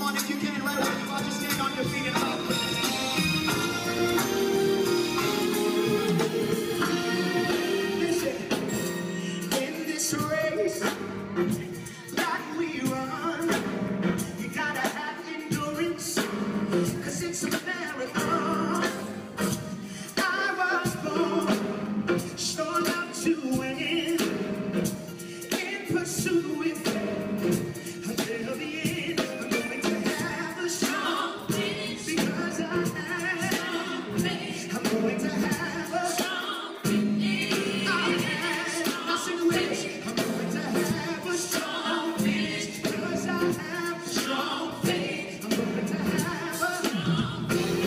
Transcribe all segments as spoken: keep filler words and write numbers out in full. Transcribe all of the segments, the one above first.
on, if you can, right where you are, just stand on your feet and up. Listen, in this race that we run, you gotta have endurance, cause it's a marathon. I was born sure enough to win, in pursuit with until the end. I'm going to have a strong finish because I have. I'm going to have a strong finish. I have. Now sing with us. I'm going to have a strong finish because I have strong faith. I'm going to have a strong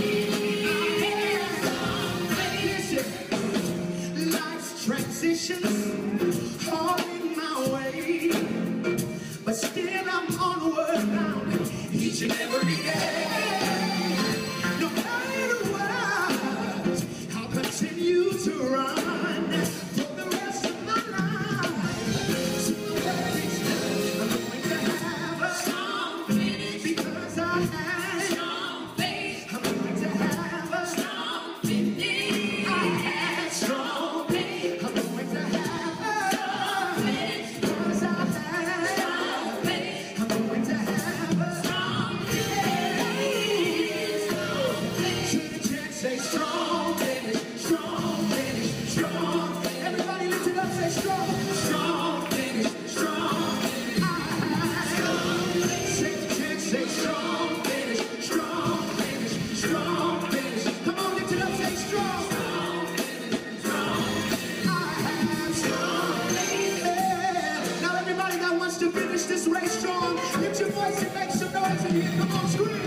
finish. Listen, life's transitions all in my way, but still I'm onward bound each and every day. No matter what, I'll continue to run for the rest of my life. So I'm going to have a strong finish because I have strong faith. I'm going to have a strong finish. I have strong faith. I'm going to have a strong finish because I have strong faith. I'm going to have a strong finish. To the church, say strong finish, strong finish, strong. Everybody lift it up, say strong, strong finish, strong finish. I have strong finish. Say the church, say strong finish, strong finish, strong finish. Come on, lift it up, say strong, strong finish, strong. I have strong finish. Now everybody that wants to finish this race strong, lift your voice and make some noise in here. Come on, scream.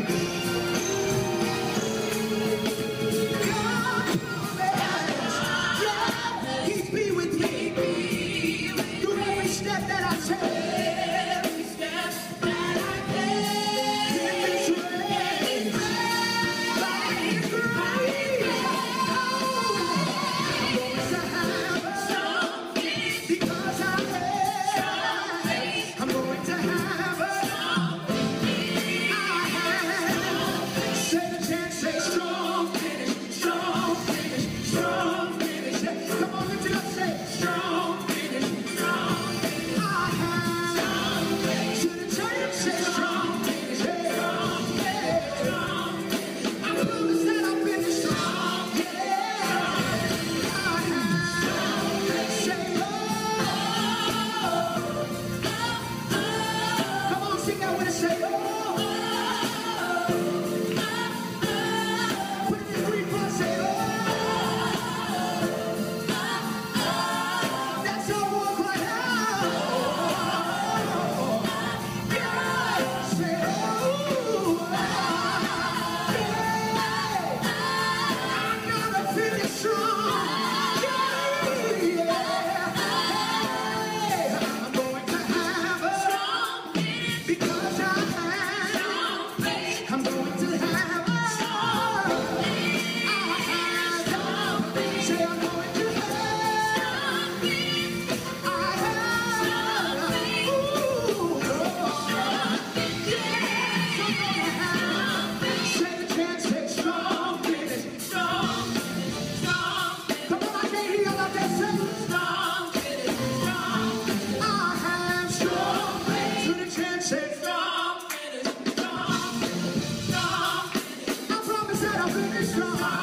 God promise, yeah, He'd be with me through every step that I take. Every step that I take in this race, by His grace, I'm going to have a strong finish because I have. I'm going to have a strong finish. I have. Say the chant, say strong finish, strong finish, strong finish. Come on, lift it up, say strong finish, strong finish. I have. To the chant, say strong finish, strong finish, strong finish. I promise that I'll finish strong, yeah. I have. Say oh. Come on, sing that with us, say oh. Put it in three parts, say oh. That's how I walk right now. Yeah. Say oh. Yeah. I'm gonna finish strong. Yeah. I'm going to have a strong finish because I have strong faith. I'm going to have a strong finish. I have strong faith. Say I'm going to have strong finish. I have strong faith. Ooh, strong finish. Yeah. So I'm gonna have. Say the chant, say strong finish, strong finish, strong finish. Come on, I can't hear y'all out there say strong finish, strong finish. I have strong faith. To the chant, say strong finish, strong finish, strong finish. I promise that I'll finish strong.